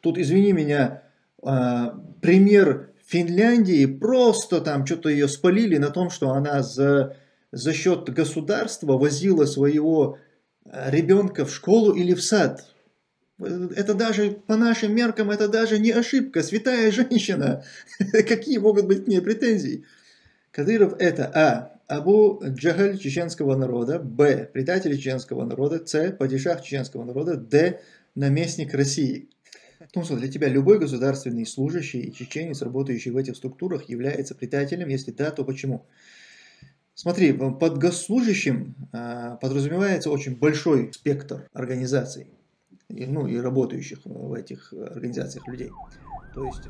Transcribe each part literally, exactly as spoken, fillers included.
тут, извини меня, а, пример Финляндии, просто там что-то ее спалили на том, что она за, за счет государства возила своего а, ребенка в школу или в сад. Это даже по нашим меркам, это даже не ошибка, святая женщина. Какие могут быть к ней претензии? Кадыров это а. Абу Джахаль чеченского народа, б. Предатель чеченского народа, с. Падишах чеченского народа, д. Наместник России. Тумсо, для тебя любой государственный служащий, чеченец, работающий в этих структурах, является предателем? Если да, то почему? Смотри, под госслужащим а, подразумевается очень большой спектр организаций, и, ну и работающих в этих организациях людей. То есть...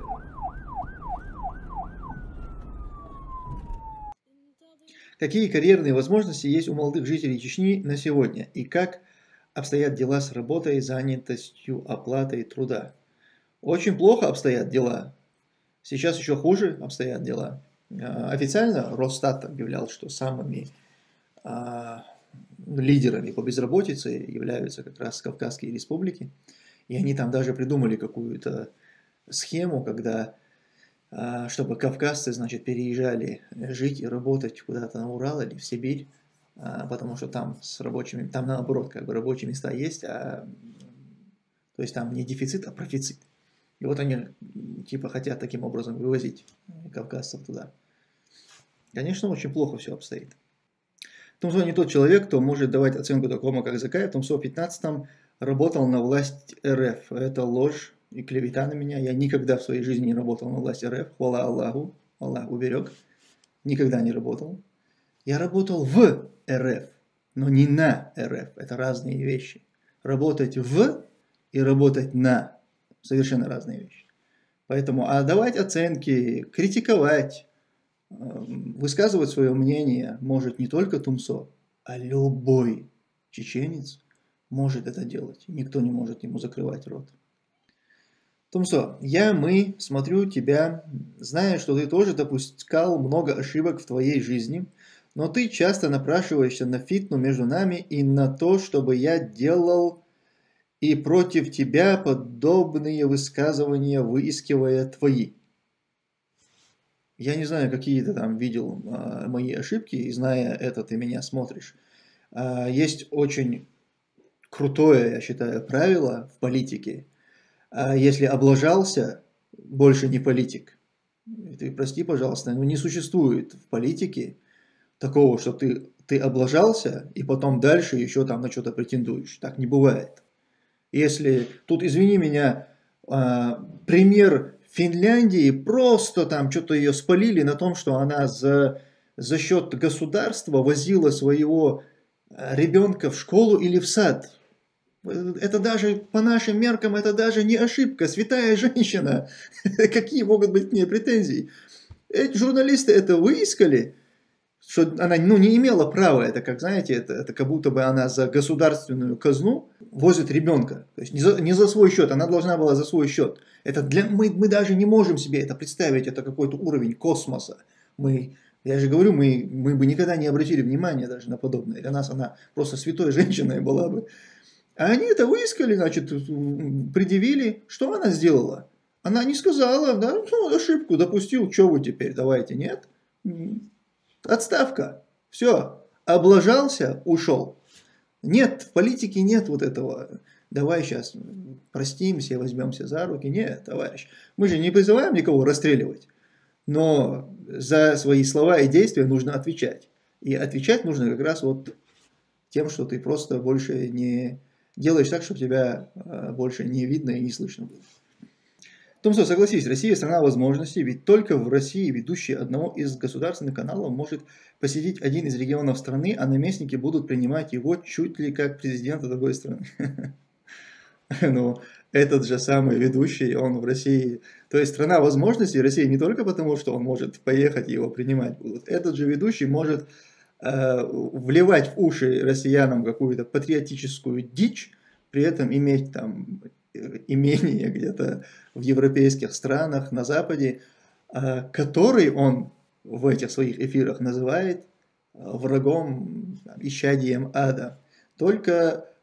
Какие карьерные возможности есть у молодых жителей Чечни на сегодня? И как обстоят дела с работой, занятостью, оплатой труда? Очень плохо обстоят дела. Сейчас еще хуже обстоят дела. Официально Росстат объявлял, что самыми а, лидерами по безработице являются как раз Кавказские республики. И они там даже придумали какую-то схему, когда... чтобы кавказцы, значит, переезжали жить и работать куда-то на Урал или в Сибирь, потому что там с рабочими, там наоборот, как бы рабочие места есть, а, то есть там не дефицит, а профицит. И вот они типа хотят таким образом вывозить кавказцев туда. Конечно, очень плохо все обстоит. Тумсо не тот человек, кто может давать оценку такому, как Закаев. Тумсо в пятнадцатом работал на власть РФ. Это ложь и клевета на меня. Я никогда в своей жизни не работал на власть РФ. Хвала Аллаху. Аллах уберег. Никогда не работал. Я работал в РФ, но не на РФ. Это разные вещи. Работать в и работать на. Совершенно разные вещи. Поэтому, а давать оценки, критиковать, высказывать свое мнение может не только Тумсо, а любой чеченец может это делать. Никто не может ему закрывать рот. Тумсо, я, мы, смотрю тебя, знаю, что ты тоже допускал много ошибок в твоей жизни, но ты часто напрашиваешься на фитну между нами и на то, чтобы я делал и против тебя подобные высказывания, выискивая твои. Я не знаю, какие ты там видел а, мои ошибки, и зная это, ты меня смотришь. А, есть очень крутое, я считаю, правило в политике. А если облажался, больше не политик. Ты прости, пожалуйста, но не существует в политике такого, что ты, ты облажался, и потом дальше еще там на что-то претендуешь. Так не бывает. Если, тут, извини меня, а, пример Финляндии, просто там что-то ее спалили на том, что она за, за счет государства возила своего ребенка в школу или в сад. Это даже по нашим меркам, это даже не ошибка, святая женщина. Какие могут быть к ней претензии? Эти журналисты это выискали, что она ну, не имела права, это как, знаете, это, это как будто бы она за государственную казну возит ребенка. То есть не за, не за свой счет, она должна была за свой счет. Это для, мы, мы даже не можем себе это представить, это какой-то уровень космоса. Мы, я же говорю, мы, мы бы никогда не обратили внимания даже на подобное. Для нас она просто святой женщиной была бы. А они это выискали, значит, предъявили. Что она сделала? Она не сказала, да, ну, ошибку допустил, что вы теперь, давайте, нет? Отставка. Все. Облажался, ушел. Нет, в политике нет вот этого. Давай сейчас простимся, возьмемся за руки. Нет, товарищ. Мы же не призываем никого расстреливать. Но за свои слова и действия нужно отвечать. И отвечать нужно как раз вот тем, что ты просто больше не делаешь так, чтобы тебя больше не видно и не слышно было. Тумсо, согласись, Россия страна возможностей, ведь только в России ведущий одного из государственных каналов может посетить один из регионов страны, а наместники будут принимать его чуть ли как президента другой страны. Ну, этот же самый ведущий, он в России. То есть страна возможностей России не только потому, что он может поехать и его принимать будут. Этот же ведущий может э, вливать в уши россиянам какую-то патриотическую дичь, при этом иметь там имение где-то в европейских странах, на Западе, который он в этих своих эфирах называет врагом, исчадием ада. Только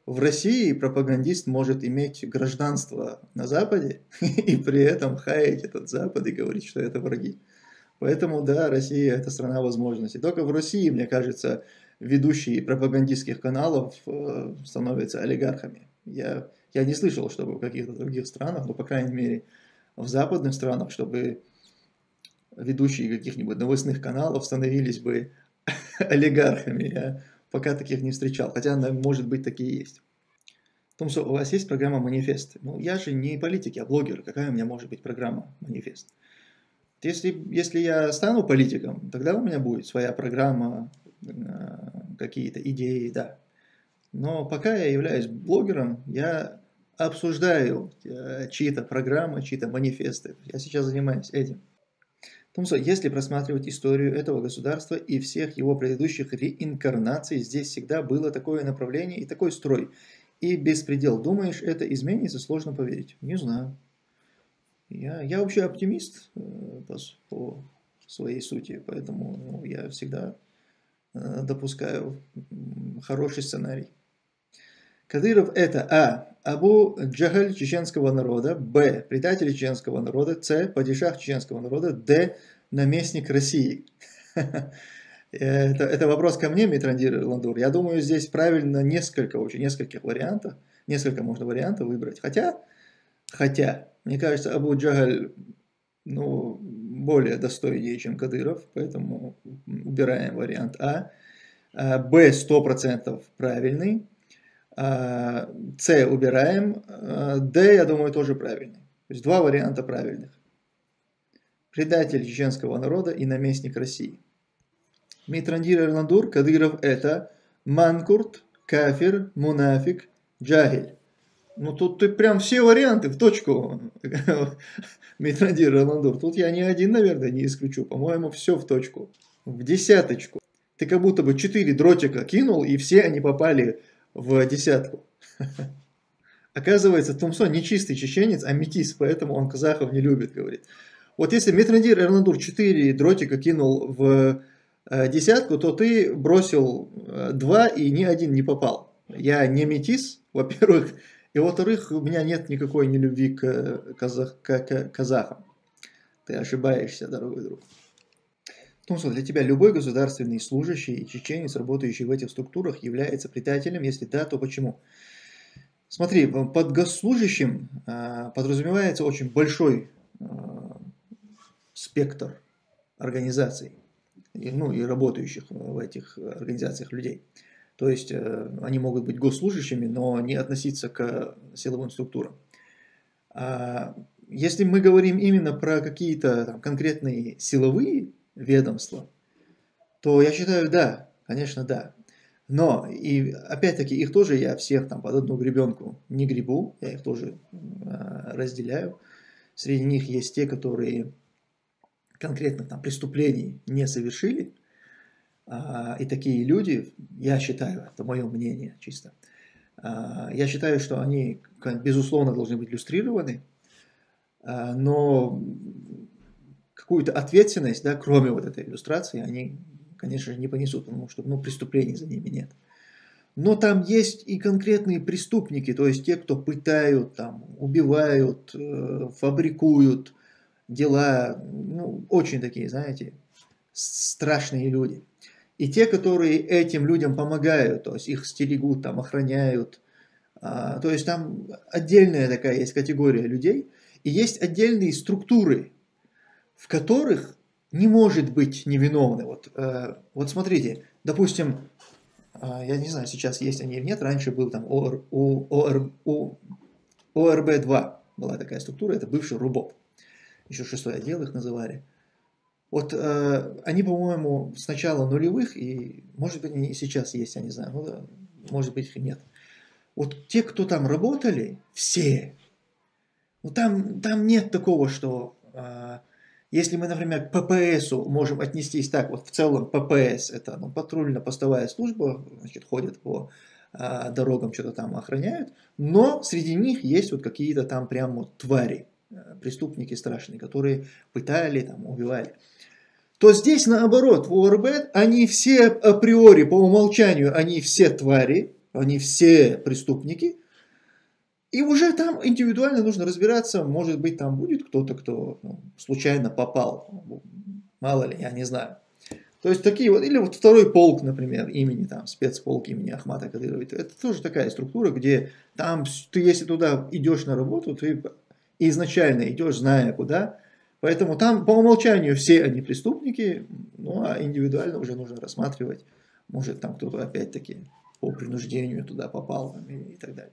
в России пропагандист может иметь гражданство на Западе и при этом хаять этот Запад и говорить, что это враги. Поэтому, да, Россия – это страна возможностей. Только в России, мне кажется, ведущие пропагандистских каналов э, становятся олигархами. Я, я не слышал, чтобы в каких-то других странах, но, по крайней мере, в западных странах, чтобы ведущие каких-нибудь новостных каналов становились бы олигархами. Я пока таких не встречал, хотя, может быть, такие есть. Томсо, у вас есть программа «Манифест»? Ну, я же не политик, я блогер. Какая у меня может быть программа «Манифест»? Если, если я стану политиком, тогда у меня будет своя программа, какие-то идеи, да. Но пока я являюсь блогером, я обсуждаю чьи-то программы, чьи-то манифесты. Я сейчас занимаюсь этим. Томсо, если просматривать историю этого государства и всех его предыдущих реинкарнаций, здесь всегда было такое направление и такой строй. И беспредел. Думаешь, это изменится? Сложно поверить. Не знаю. Я, я вообще оптимист по, по своей сути, поэтому ну, я всегда допускаю хороший сценарий. Кадыров это а. Абу Джахаль чеченского народа, б. Предатель чеченского народа, с. Падишах чеченского народа, д. Наместник России. Это, это вопрос ко мне, Митрандир Ландур. Я думаю, здесь правильно несколько, очень нескольких вариантов, несколько можно вариантов выбрать. Хотя, хотя, мне кажется, Абу Джахаль, ну, более достойнее, чем Кадыров, поэтому убираем вариант А. Б сто процентов правильный. С убираем. Д, я думаю, тоже правильный. То есть два варианта правильных. Предатель чеченского народа и наместник России. Митрандир Эрландур, Кадыров это манкурт, кафир, мунафик, джахиль. Ну тут ты прям все варианты в точку, Митрандир Эрландур. Тут я ни один, наверное, не исключу. По-моему, все в точку. В десяточку. Ты как будто бы четыре дротика кинул, и все они попали в десятку. Оказывается, Томсо не чистый чеченец, а метис, поэтому он казахов не любит, говорит. Вот если Митрандир Эрландур четыре дротика кинул в десятку, то ты бросил два и ни один не попал. Я не метис, во-первых, и во-вторых, у меня нет никакой нелюбви к, казах, к казахам. Ты ошибаешься, дорогой друг. Томсо, для тебя любой государственный служащий и чеченец, работающий в этих структурах, является предателем? Если да, то почему? Смотри, под госслужащим а, подразумевается очень большой а, спектр организаций, и, ну и работающих в этих организациях людей. То есть а, они могут быть госслужащими, но не относиться к силовым структурам. А, если мы говорим именно про какие-то там конкретные силовые ведомства, то я считаю, да, конечно, да. Но, и опять-таки, их тоже я всех там под одну гребенку не гребу, я их тоже а, разделяю. Среди них есть те, которые конкретных там преступлений не совершили. А, и такие люди, я считаю, это мое мнение чисто, а, я считаю, что они, безусловно, должны быть люстрированы, а, но какую-то ответственность, да, кроме вот этой иллюстрации, они, конечно же, не понесут, потому что ну, преступлений за ними нет. Но там есть и конкретные преступники, то есть те, кто пытают, там, убивают, э, фабрикуют дела, ну, очень такие, знаете, страшные люди. И те, которые этим людям помогают, то есть их стерегут, там, охраняют, а, то есть там отдельная такая есть категория людей, и есть отдельные структуры, в которых не может быть невиновны. Вот, э, вот смотрите, допустим, э, я не знаю, сейчас есть они или нет, раньше был там ОР, ОР, ОР, О Р Б два, была такая структура, это бывший РУБОП, еще шестой отдел их называли. Вот э, они, по-моему, с начала нулевых, и может быть они и сейчас есть, я не знаю, ну, да, может быть их и нет. Вот те, кто там работали, все, ну там, там нет такого, что... Э, Если мы, например, к П П Су можем отнестись так, вот в целом П П С это ну, патрульно-постовая служба, значит, ходят по а, дорогам, что-то там охраняют, но среди них есть вот какие-то там прям вот твари, преступники страшные, которые пытали, там, убивали. То здесь наоборот, в О Р Б они все априори, по умолчанию, они все твари, они все преступники. И уже там индивидуально нужно разбираться, может быть, там будет кто-то, кто ну, случайно попал, мало ли, я не знаю. То есть такие вот, или вот второй полк, например, имени, там, спецполк имени Ахмата Кадырова, это тоже такая структура, где там, ты если туда идешь на работу, ты изначально идешь, зная куда, поэтому там по умолчанию все они преступники, ну а индивидуально уже нужно рассматривать, может там кто-то опять-таки по принуждению туда попал там, и, и так далее.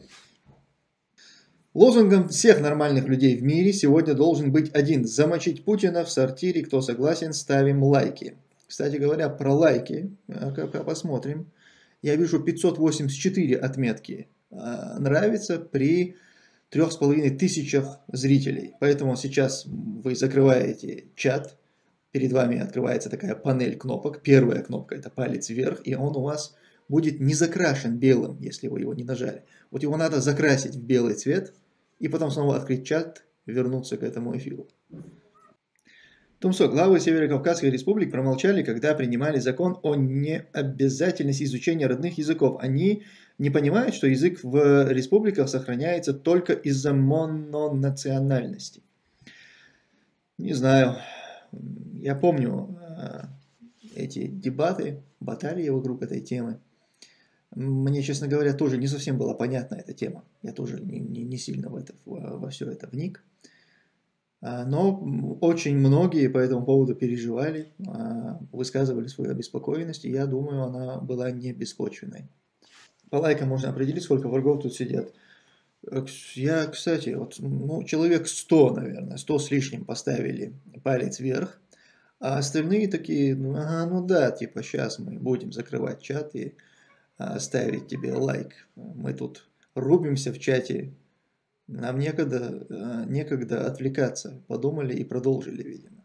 Лозунгом всех нормальных людей в мире сегодня должен быть один: замочить Путина в сортире, кто согласен, ставим лайки. Кстати говоря, про лайки, посмотрим. Я вижу пятьсот восемьдесят четыре отметки нравится при трех с половиной тысячах зрителей. Поэтому сейчас вы закрываете чат, перед вами открывается такая панель кнопок. Первая кнопка — это палец вверх, и он у вас будет не закрашен белым, если вы его не нажали. Вот его надо закрасить в белый цвет, и потом снова открыть чат, вернуться к этому эфиру. Тумсо, главы Северо-Кавказской республики промолчали, когда принимали закон о необязательности изучения родных языков. Они не понимают, что язык в республиках сохраняется только из-за мононациональности. Не знаю. Я помню эти дебаты, баталии вокруг этой темы. Мне, честно говоря, тоже не совсем была понятна эта тема. Я тоже не, не, не сильно в это, во все это вник. Но очень многие по этому поводу переживали, высказывали свою обеспокоенность, и я думаю, она была не беспочвенной. По лайкам можно определить, сколько врагов тут сидят. Я, кстати, вот, ну, человек сто, наверное, сто с лишним поставили палец вверх, а остальные такие, ну, ага, ну да, типа сейчас мы будем закрывать чат и ставить тебе лайк. Мы тут рубимся в чате, нам некогда, некогда отвлекаться. Подумали и продолжили, видимо.